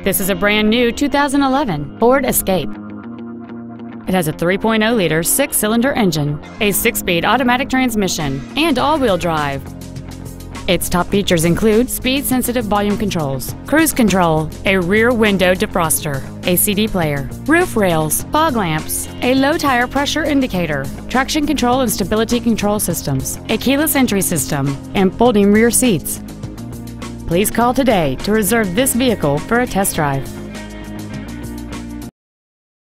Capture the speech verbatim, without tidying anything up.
This is a brand new two thousand eleven Ford Escape. It has a three point oh liter six-cylinder engine, a six-speed automatic transmission, and all-wheel drive. Its top features include speed-sensitive volume controls, cruise control, a rear window defroster, a C D player, roof rails, fog lamps, a low-tire pressure indicator, traction control and stability control systems, a keyless entry system, and folding rear seats. Please call today to reserve this vehicle for a test drive.